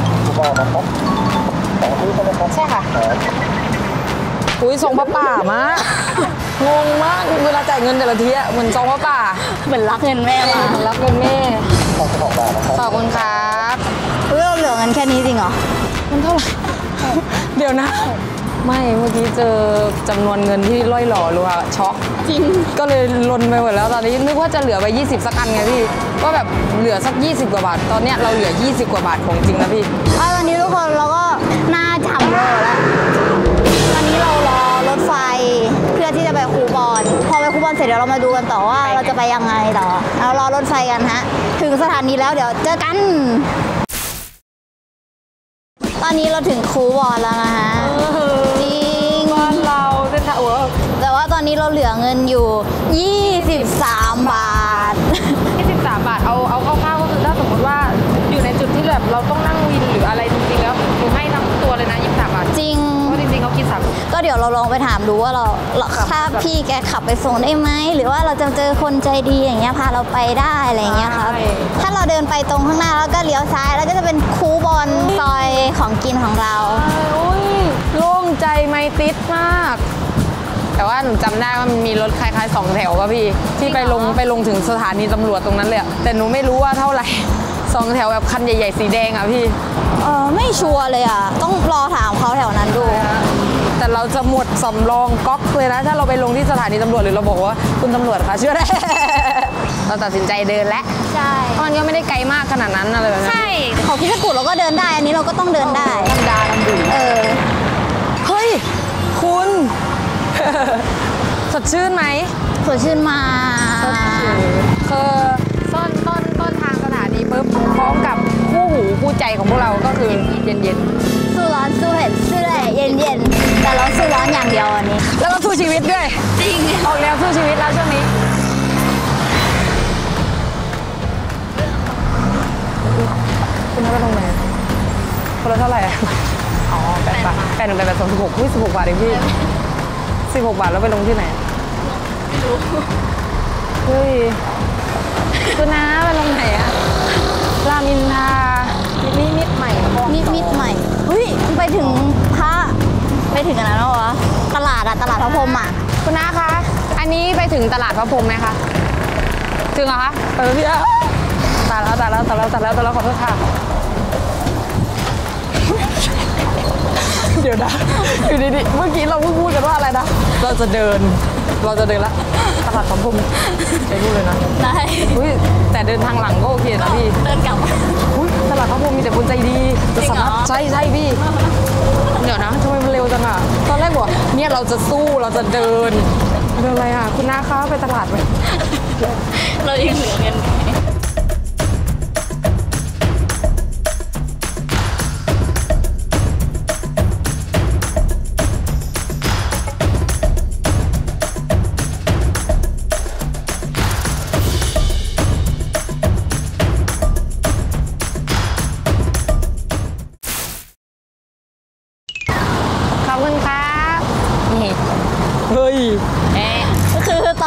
ใช่ค่ะอุ้ยซองพระป่ามากงงมากเวลาจ่ายเงินแต่ละทีอะเหมือนซองพระป่าเหมือนรักเงินแม่มารับเงินแม่ขอบคุณครับเฮ้ยเราเหลือเงินแค่นี้จริงเหรอมันเท่าไหร่เดี๋ยวนะ ไม่เมื่อกี้เจอจำนวนเงินที่ล่อยหล่อรัวช็อกจริงก็เลยลนไปหมดแล้วตอนนี้นึกว่าจะเหลือไปยี่สิบสักอันไงพี่ก็แบบเหลือสักยี่สิบกว่าบาทตอนเนี้ยเราเหลือยี่สิบกว่าบาทของจริงนะพี่อ่ะตอนนี้ทุกคนเราก็น่าจำเลยแล้ว ตอนนี้เรารอรถไฟเพื่อที่จะไปคูบอลพอไปคูบอลเสร็จเดี๋ยวเรามาดูกันต่อว่าเราจะไปยังไงต่อเรารอรถไฟกันฮะ ถึงสถานีแล้วเดี๋ยวเจอกัน ตอนนี้เราถึงคูบอลแล้วนะฮะจริงบ้านเราเส้นทางเวิร์กแต่ว่าตอนนี้เราเหลือเงินอยู่ยี่สิบสามบาทยี่สิบสามบาทเอาเอาคร่าวๆก็คือถ้าสมมติว่าอยู่ในจุดที่แบบเราต้องนั่งวินหรืออะไรจริงๆแล้วหนูให้ทั้งตัวเลยนะยี่สิบสามบาทจริงเพราะจริงๆเขาคิดสามก็เดี๋ยวเราลองไปถามดูว่าเราเราถ้าพี่แกขับไปส่งได้ไหมหรือว่าเราจะเจอคนใจดีอย่างเงี้ยพาเราไปได้อะไรอย่างเงี้ยครับถ้าเราเดินไปตรงข้างหน้าแล้วก็เลี้ยวซ้ายแล้วก็จะเป็นคูบอลซอยของกินของเราอุ้ยโล่งใจไม่ติดมาก แต่ว่าหนูจำได้ว่ามันมีรถคล้ายๆสองแถวป่ะพี่ที่ไปลงไปลงถึงสถานีตำรวจตรงนั้นเลยอะแต่หนูไม่รู้ว่าเท่าไหร่สองแถวแบบคันใหญ่ๆสีแดงอะพี่เออไม่ชัวร์เลยอ่ะต้องรอถามเขาแถวนั้นดูแต่เราจะหมดสำรองก๊อกเลยนะถ้าเราไปลงที่สถานีตำรวจหรือเราบอกว่าคุณตำรวจคะช่วยได้ เราตัดสินใจเดินแล้วใช่เพราะมันก็ไม่ได้ไกลมากขนาดนั้นอะไรแบบนั้นใช่เขาคิดจะกูดเราก็เดินได้อันนี้เราก็ต้องเดินได้ธรรมดาธรรมดาเออเฮ้ยคุณ สดชื่นไหมสดชื่นมาคือต้นต้นต้นทางสถานีปุ๊บพร้อมกับคู่หูคู่ใจของพวกเราก็คือเย็นเย็นสู้ร้อนสู้เผ็ดสู้แหล่เย็นเย็นๆแต่เราสู้ร้อนอย่างเดียวอันนี้ๆแล้วก็สู้ชีวิตด้วยจริงออกแนวสู้ชีวิตแล้วช่วงนี้คุณนับไปตรงไหนคนละเท่าไหร่อ๋อแปดบาทแปดหนึ่งแปดแปดสองสิบหกพี่สิบหกบาทเองพี่สิบหกบาทแล้วไปลงที่ไหนไม่รู้เฮ้ยคุณน้าไปลงไหนอะรามอินทรานิมิตใหม่คลองมิดมิดใหม่เฮ้ยมันไปถึงพระไปถึงอันนั้นแล้ววะตลาดอะตลาดพระพรหมอะคุณน้าคะอันนี้ไปถึงตลาดพระพรหมไหมคะถึงเหรอคะเออพี่อะตายแล้วตายแล้วตายแล้วตายแล้วตายแล้วขอโทษค่ะเดี๋ยวนะอยู่ดีๆเมื่อกี้เราเพิ่งพูดกันว่าอะไรนะเราจะเดินเราจะเดินละตลาดพระพรหมไปพูดเลยนะได้อุ้ยแต่เดินทางหลังก็โอเคนะพี่เดินกลับอุ้ยตลาดพระพรหมมีแต่คนใจดีจะสามารถใช่ใช่พี่ เดี๋ยวนะทำไมมันเร็วจังอ่ะตอนแรกบอกเนี่ยเราจะสู้เราจะเดินเดินอะไรอ่ะคุณน้าคะไปตลาดไหมเรายังเหลือเงิน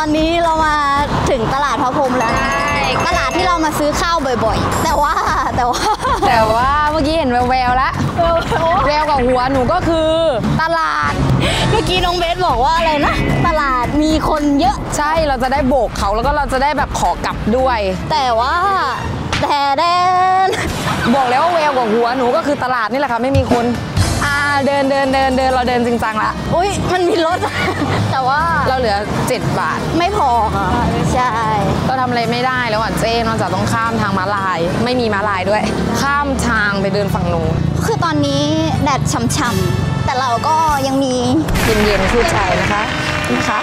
อนนี้เรามาถึงตลาดพระพรหมแล้วตลาดที่เรามาซื้อข้าวบ่อยๆแต่ว่าแต่ว่าแต่ว่าเมื่อกี้เห็นแววๆแล้วแววกับหัวหนูก็คือตลาดเมื่อกี้น้องเบสบอกว่าอะไรนะตลาดมีคนเยอะใช่เราจะได้โบกเขาแล้วก็เราจะได้แบบขอกลับด้วยแต่ว่าแต่แดนบอกแล้วว่าแววกับหัวหนูก็คือตลาดนี่แหละค่ะไม่มีคนอ่าเดินเดินเดินเดินเราเดินจริงจังละอุ้ยมันมีรถ แต่ว่าเราเหลือเจ็ดบาทไม่พอค่ะใช่เราทำอะไรไม่ได้แล้วอ่ะเจ๊นอกจากต้องข้ามทางม้าลายไม่มีม้าลายด้วย ข้ามทางไปเดินฝั่งนู้นคือตอนนี้แดดช่ำๆแต่เราก็ยังมีเย็นๆชื่นใจนะคะนะคะ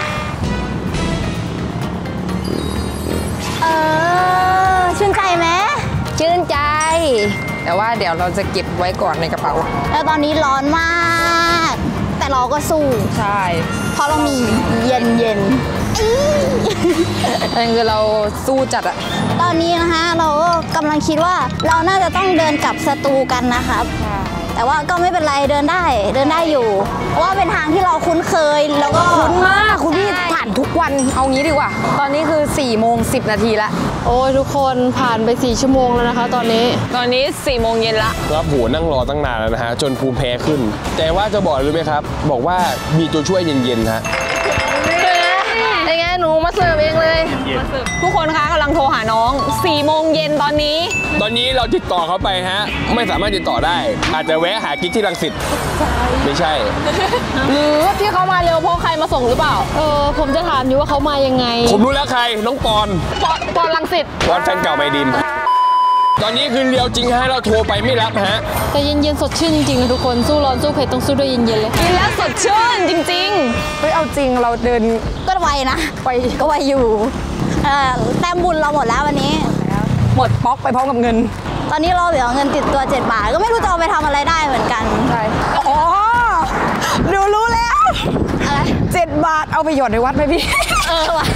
เออชื่นใจไหมชื่นใจ แต่ว่าเดี๋ยวเราจะเก็บไว้ก่อนในกระเป๋าแล้วตอนนี้ร้อนมาก แต่เราก็สู้ใช่เพราะเรามีเย็นเย็นๆอี้อันนี้คือเราสู้จัดอะตอนนี้นะคะเราก็กำลังคิดว่าเราน่าจะต้องเดินกลับสตูกันนะครับ แต่ว่าก็ไม่เป็นไรเดินได้เดินได้อยู่ เพราะว่าเป็นทางที่เราคุ้นเคยแล้วก็คุ้นมากคุณพี่ผ่านทุกวันเอางี้ดีกว่า ตอนนี้คือสี่โมงสิบนาทีละโอ้ยทุกคนผ่านไปสี่ชั่วโมงแล้วนะคะ ตอนนี้ตอนนี้สี่โมงเย็นละครับโหนั่งรอตั้งนานแล้วนะฮะจนภูมิแพ้ขึ้น แต่ว่าจะบอกรู้ไหมครับ บอกว่ามีตัวช่วยเย็นๆฮะยังไงหนูมาเสิร์ฟเองเลยทุกคนคะกำลังโทรหาน้องสี่โมงเย็นตอนนี้ตอนนี้เราติดต่อเขาไปฮะไม่สามารถติดต่อได้ อาจจะแวะหากิ๊กที่รังสิตไม่ใช่หรือที่เขามาเร็วเพราะใครมาส่งหรือเปล่า เออผมจะถามอยู่ว่าเขามายังไงผมรู้แล้วใครน้องปอนปอปอนลังสิตปอนแฟนเก่าไมดิน ตอนนี้คือเรียวจริงฮะเราโทรไปไม่รับฮะแต่เย็นๆสดชื่นจริงๆนะทุกคนสู้ร้อนสู้เผ็ดต้องสู้ด้วยเย็นๆเลยค่ะกินแล้วสดชื่นจริงๆเฮ้ยเอาจริงเราเดินก็ไวนะไปก็ไวอยู่เอ่อแต้มบุญเราหมดแล้ววันนี้หมดป๊อกไปพร้อมกับเงินตอนนี้เราเหลือเงินติดตัวเจ็ดบาท ก็ไม่รู้จะเอาไปทำอะไรได้เหมือนกันใช่อ๋อหนูรู้แล้วอะไรเจ็ดบาทเอาไปหยอดในวัดไหมพี่เออว่ะ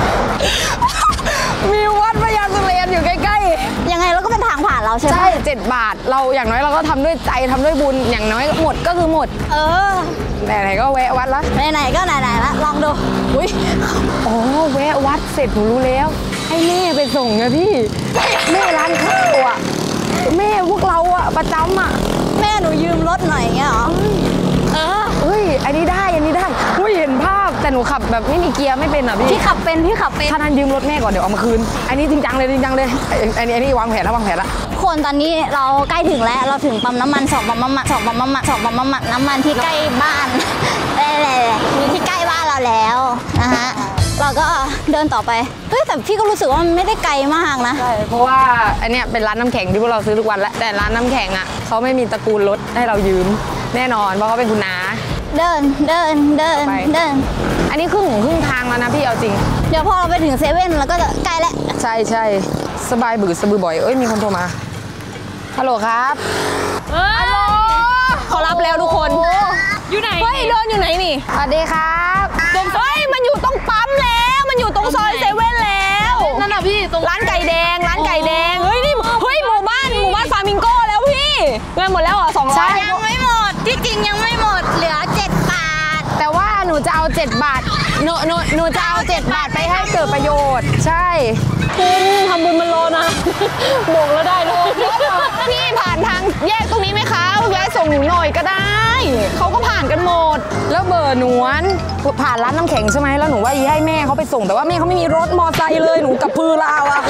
มีวัดพญาสุเรนอยู่ใกล้ๆยังไงเราก็เป็นทางผ่านเราใช่ไหมใช่เจ็ดบาทเราอย่างน้อยเราก็ทำด้วยใจทำด้วยบุญอย่างน้อยหมดก็คือหมดเออไหนๆก็แวะวัดละไหนๆก็ไหนๆละลองดูอุ้ยอ๋อแวะวัดเสร็จหนูรู้แล้วให้แม่ไปส่งนะพี่แม่ร้านข้าวอ่ะแม่พวกเราอ่ะประจำอ่ะแม่หนูยืมรถหน่อยอย่างเงี้ยเหรอ เออเฮ้ยอันนี้ได้อันนี้ได้อุ้ยเห็นภาพแต่หนูขับแบบไม่มีเกียร์ไม่เป็นอ่ะพี่พี่ขับเป็นพี่ขับเป็นถ้านั้นยืมรถแม่ก่อนเดี๋ยวเอามาคืนอันนี้จริงจังเลยจริงจังเลยอันนี้อันนี้วางแผนแล้ววางแผนละคนตอนนี้เราใกล้ถึงแล้วเราถึงปั๊มน้ำมันสองปั๊มน้ำมันสองปั๊มน้ำมันสองปั๊มน้ำมันน้ำมันที่ใกล้บ้าน แหละมีที่ใกล้บ้านเราแล้วนะฮะเราก็เดินต่อไปเฮ้ยแต่พี่ก็รู้สึกว่ามันไม่ได้ไกลมากนะใช่เพราะว่าอันเนี้ยเป็นร้านน้ำแข็งที่พวกเราซื้อทุกวันแล้วแต่ร้านน้ำแข็งอ่ะเขาไม่มีตระกูลรถให้เรายืมแน่นอนเพราะเขาเป็นคุณน้าเดินเดินเดินไปเดินอันนี้ครึ่งของครึ่งทางแล้วนะพี่เอาจริงเดี๋ยวพอเราไปถึงเซเว่นเราก็จะใกล้แล้วใช่ใช่สบายบือสบือบ่อยเอ้ยมีคนโทรมาฮัลโหลครับฮัลโหลเขารับแล้วทุกคนอยู่ไหนเฮ้ยเดินอยู่ไหนนี่สวัสดีครับเฮ้ยมันอยู่ตรงปั๊มแล้วมันอยู่ตรงซอยเซเว่นแล้วนั่นน่ะพี่ตรงร้านไก่แดงร้านไก่แดงเฮ้ยนี่เฮ้ยหมู่บ้านหมู่บ้านฟามิงโก้แล้วพี่เงินหมดแล้วเหรอสองร้อยยังไม่หมดที่จริงยังไม่หมดเหลือเจ็ดบาทแต่ว่าหนูจะเอาเจ็ดบาทหนูหนูหนูจะเอาเจ็ดบาทไปให้เกิดประโยชน์ใช่คุณทำบุญมันรอนะ โบกแล้วได้เลยพี่ผ่านทางแยกตรงนี้ไหมคะแวะส่งหนูหน่อยก็ได้เขาก็ผ่านกันหมดแล้วเบอร์หนวนผ่านร้านน้ำแข็งใช่ไหมแล้วหนูว่าอีให้แม่เขาไปส่งแต่ว่าแม่เขาไม่มีรถมอไซค์เลยหนูกับพือลาวอะ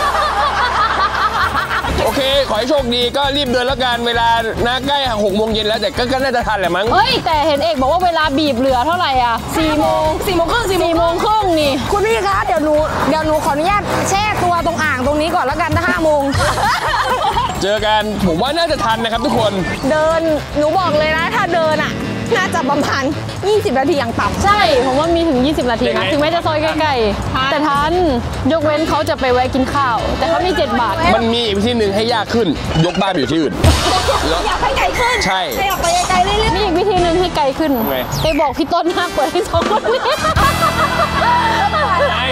โอเค ขอให้โชคดีก็รีบเดินแล้วกันเวลาน่าใกล้หกโมงเย็นแล้วแต่ก็ก็น่าจะทันแหละมั้งเฮ้ยแต่เห็นเอกบอกว่าเวลาบีบเหลือเท่าไหร่อ่ะสี่โมงสี่โมงครึ่งสี่โมงครึ่งนี่คุณพี่คะเดี๋ยวหนูเดี๋ยวหนูขออนุญาตแช่ตัวตรงอ่างตรงนี้ก่อนแล้วกันถ้าห้าโมงเจอกันผมว่าน่าจะทันนะครับทุกคนเดินหนูบอกเลยนะถ้าเดินอ่ะน่าจะประมาณยี่สิบนาทีอย่างต่ำใช่ผมว่ามีถึงยี่สิบนาทีนะถึงแม้จะซอยใกล้ๆแต่ทันยกเว้นเขาจะไปแวะกินข้าว แต่เขามีเจ็ดบาทมันมีอีกที่หนึ่งให้ยากขึ้นยกบ้านไปอยู่ที่อื่นแล้วอยากไปไกลขึ้นใช่อยากไปไกลเรื่อยมีอีกวิธีหนึ่งให้ไกลขึ้นไงไปบอกพี่ต้นห้ามเปิดให้สองคนนี้ใช่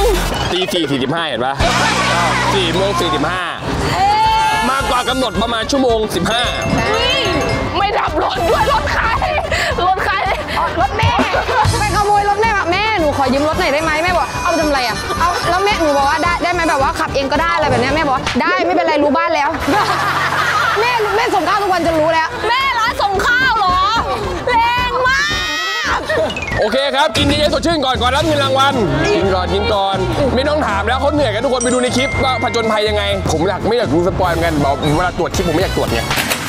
สี่สี่สิบห้าเห็นปะสี่โมงสี่สิบห้ามากกว่ากำหนดประมาณชั่วโมงสิบห้าไม่ดับรถด้วยรถใครรถใครรถแม่ไปขโมยรถแม่แบบแม่หนูขอยืมรถหน่อยได้ไหมแม่บอกเอาทำไรอ่ะเอาแล้วแม่หนูบอกว่าได้ได้ไหมแบบว่าขับเองก็ได้อะไรแบบนี้แม่บอกได้ไม่เป็นไรรู้บ้านแล้วแม่แม่ส่งข้าวทุกวันจะรู้แล้วแม่ร้านส่งข้าวเหรอแรงมากโอเคครับกินดีๆสดชื่นก่อนก่อนรับเงินรางวัลกินก่อนกินก่อนไม่ต้องถามแล้วเขาเหนื่อยกันทุกคนไปดูในคลิปว่าผจญภัยยังไงผมอยากไม่อยากรู้สปอยล์เหมือนกันบอกเวลาตรวจคลิปผมไม่อยากตรวจไง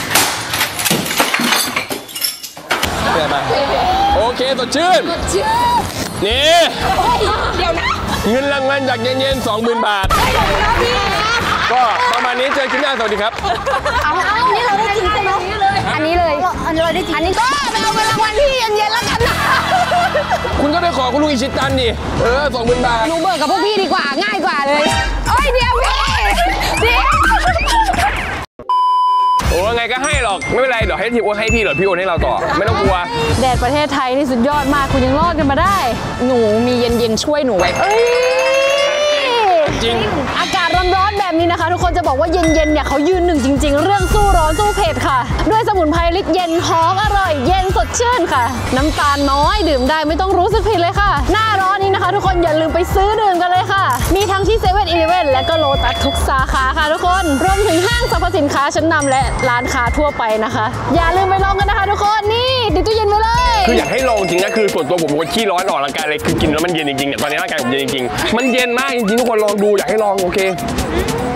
เดี๋ยวมาโอเคสดชื่นนี่เดี๋ยวนะเงินรางวัลจากเย็นๆสองหมื่นบาทก็ประมาณนี้เจอคลิปหน้าสวัสดีครับเอาเอาอันนี้เราได้จริงใช่ไหมอันนี้เลยอันนี้เราได้จริงอันนี้ก็ไปเอาเงินรางวัลที่เย็นๆแล้วกันนะคุณก็ไปขอคุณลุงอิชิตันดิเออสองหมื่นบาทหนูเบิกกับพวกพี่ดีกว่าง่ายกว่าเลยเอ้ยเดี๋ยวพี่เดี๋ยวโอ้ไงก็ให้หรอกไม่เป็นไรเดี๋ยวให้ทีโอนให้พี่เดี๋ยวพี่โอนให้เราต่อไม่ต้องกลัวแดดประเทศไทยนี่สุดยอดมากคุณยังรอดกันมาได้หนูมีเย็นๆช่วยหนูไว้จริงอากาศร้อนๆแบบนี้นะคะทุกคนจะบอกว่าเย็นๆเนี่ยเขายืนหนึ่งจริงๆเรื่องสู้ร้อนสู้เผ็ดค่ะด้วยสมุนไพรลิตเย็นหอมอร่อยเย็นสดชื่นค่ะน้ำตาลน้อยดื่มได้ไม่ต้องรู้สึกผิดเลยค่ะหน้าร้อนนี้นะคะทุกคนอย่าลืมไปซื้อดื่มกันเลยค่ะมีทั้งที่เซเว่นอีเลฟเว่นและก็โลตัสทุกสาขาค่ะทุกคนรวมถึงห้างสรรพสินค้าชั้นนำและร้านค้าทั่วไปนะคะอย่าลืมไปลองกันนะคะทุกคนนี่ติดตู้เย็นไว้เลยคืออยากให้ลองจริงนะคือส่วนตัวผมเป็นคนขี้ร้อนออกร่างกายเลยคือกินแล้วมันเย็นจริงๆเนี่ยตอนนี้ร่างกายผมเย็นจริงๆมันเย็นมากจริงๆทุกคนลองดูอยากให้ลองโอเค